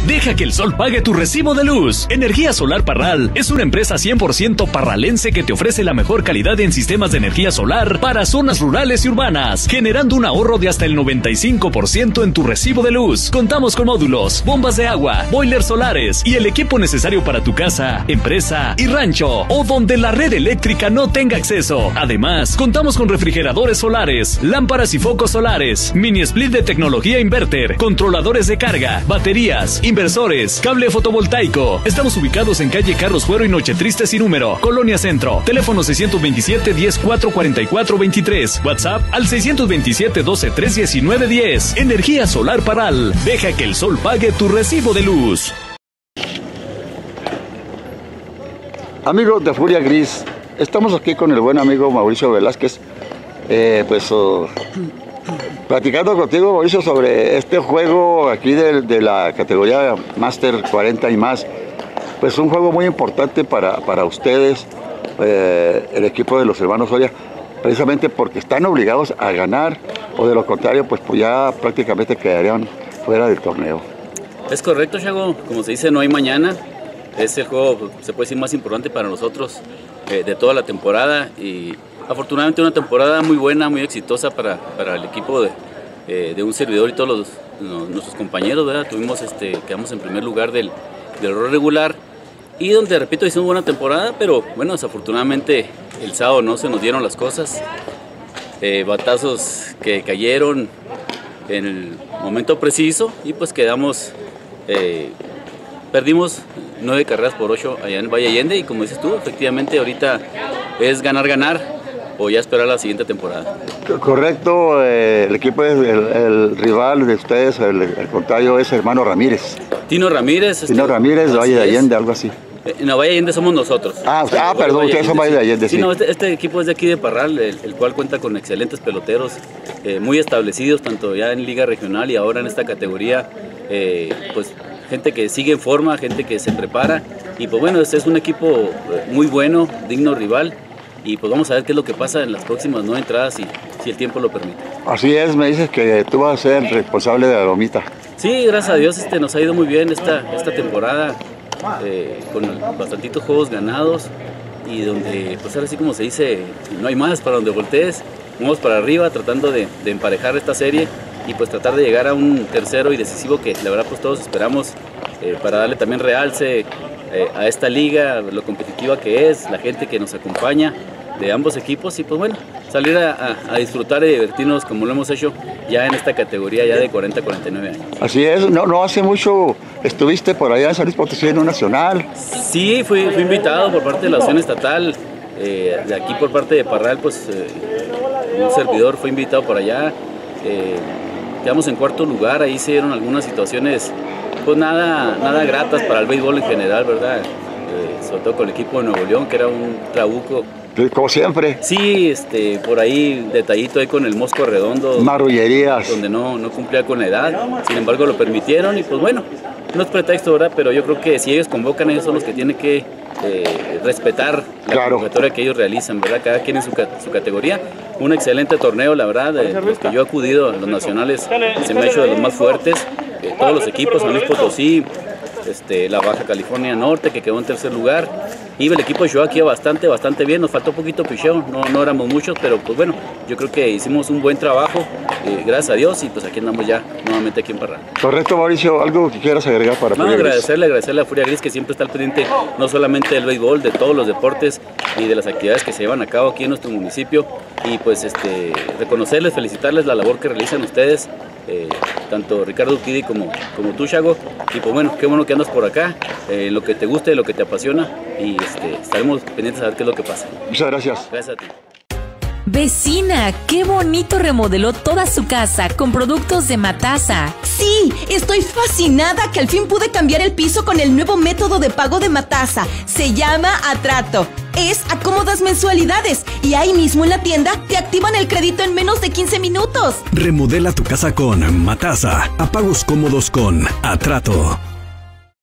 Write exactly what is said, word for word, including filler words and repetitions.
Deja que el sol pague tu recibo de luz. Energía Solar Parral es una empresa cien por ciento parralense que te ofrece la mejor calidad en sistemas de energía solar para zonas rurales y urbanas, generando un ahorro de hasta el noventa y cinco por ciento en tu recibo de luz. Contamos con módulos, bombas de agua, boilers solares y el equipo necesario para tu casa, empresa y rancho o donde la red eléctrica no tenga acceso. Además, contamos con refrigeradores solares, lámparas y focos solares, mini split de tecnología inverter, controladores de carga, baterías, inversores, cable fotovoltaico. Estamos ubicados en calle Carlos Fuero y Noche Triste sin número, Colonia Centro. Teléfono seiscientos veintisiete, diez, cuatro cuarenta y cuatro, veintitrés. WhatsApp al seiscientos veintisiete, doce, tres, diecinueve, diez. Energía Solar Parral. Deja que el sol pague tu recibo de luz. Amigos de Furia Gris, estamos aquí con el buen amigo Mauricio Velázquez. Eh, pues oh, platicando contigo, Mauricio, sobre este juego aquí de, de la categoría Master cuarenta y más. Pues un juego muy importante para, para ustedes, eh, el equipo de los hermanos Soria, precisamente porque están obligados a ganar, o de lo contrario, pues, pues ya prácticamente quedarían fuera del torneo. Es correcto, Chago. Como se dice, no hay mañana. Es el juego, se puede decir, más importante para nosotros eh, de toda la temporada. Y afortunadamente una temporada muy buena, muy exitosa para, para el equipo de, eh, de un servidor y todos los, los, nuestros compañeros, ¿verdad? Tuvimos, este, quedamos en primer lugar del, del rol regular. Y donde, repito, hicimos buena temporada, pero bueno, desafortunadamente el sábado no se nos dieron las cosas. Eh, batazos que cayeron en el momento preciso y pues quedamos, eh, perdimos nueve carreras por ocho allá en Valle Allende y como dices tú, efectivamente ahorita es ganar, ganar o ya esperar la siguiente temporada. Correcto, eh, el equipo, es el, el rival de ustedes, el, el contrario es Hermano Ramírez. Tino Ramírez. Tino este, Ramírez de Valle de Allende, algo así. En la Valle Allende somos nosotros. Ah, ah perdón, ustedes son Valle de Allende, sí. sí. No, este, este equipo es de aquí de Parral, el, el cual cuenta con excelentes peloteros, eh, muy establecidos, tanto ya en Liga Regional y ahora en esta categoría, eh, pues gente que sigue en forma, gente que se prepara. Y pues bueno, este es un equipo muy bueno, digno rival. Y pues vamos a ver qué es lo que pasa en las próximas nueve entradas, si, si el tiempo lo permite. Así es, me dices que tú vas a ser el responsable de la lomita. Sí, gracias a Dios este, nos ha ido muy bien esta, esta temporada. Eh, con bastantitos juegos ganados y donde, pues ahora sí como se dice, no hay más, para donde voltees, vamos para arriba tratando de, de emparejar esta serie y pues tratar de llegar a un tercero y decisivo que la verdad pues todos esperamos eh, para darle también realce eh, a esta liga, lo competitiva que es, la gente que nos acompaña de ambos equipos y pues bueno, salir a, a, a disfrutar y divertirnos como lo hemos hecho ya en esta categoría ya de cuarenta a cuarenta y nueve años. Así es, no, no hace mucho estuviste por allá en San Luis Potosí en un nacional. Sí, fui, fui invitado por parte de la Asociación Estatal, eh, de aquí por parte de Parral, pues eh, un servidor fue invitado por allá, eh, quedamos en cuarto lugar, ahí se dieron algunas situaciones pues nada, nada gratas para el béisbol en general, ¿verdad? Eh, sobre todo con el equipo de Nuevo León, que era un trabuco. Como siempre. Sí, este, por ahí detallito ahí con el Mosco Redondo. Marrullerías. Donde no, no cumplía con la edad, sin embargo lo permitieron y pues bueno, no es pretexto, ¿verdad? Pero yo creo que si ellos convocan, ellos son los que tienen que eh, respetar la claro. convocatoria que ellos realizan, ¿verdad? Cada quien en su, su categoría. Un excelente torneo, la verdad, de los que yo he acudido a los nacionales, se me ha hecho de los más fuertes, eh, todos los equipos, San Luis Potosí, Este, la Baja California Norte, que quedó en tercer lugar. Y el equipo de Chihuahua aquí bastante, bastante bien. Nos faltó un poquito picheo, no, no éramos muchos, pero pues bueno, yo creo que hicimos un buen trabajo, eh, gracias a Dios, y pues aquí andamos ya nuevamente aquí en Parral. Correcto, Mauricio, ¿algo que quieras agregar para no, Furia agradecerle, Gris? agradecerle a Furia Gris, que siempre está al pendiente no solamente del béisbol, de todos los deportes y de las actividades que se llevan a cabo aquí en nuestro municipio. Y pues este, reconocerles, felicitarles la labor que realizan ustedes, eh, tanto Ricardo Kidi como, como tú, Chago. Y pues bueno, qué bueno que andas por acá, eh, lo que te guste, lo que te apasiona, y este, estaremos pendientes a ver qué es lo que pasa. Muchas gracias. Gracias a ti. Vecina, qué bonito remodeló toda su casa con productos de Matasa. Sí, estoy fascinada que al fin pude cambiar el piso con el nuevo método de pago de Matasa. Se llama Atrato. Es a cómodas mensualidades y ahí mismo en la tienda te activan el crédito en menos de quince minutos. Remodela tu casa con Matasa. A pagos cómodos con Atrato.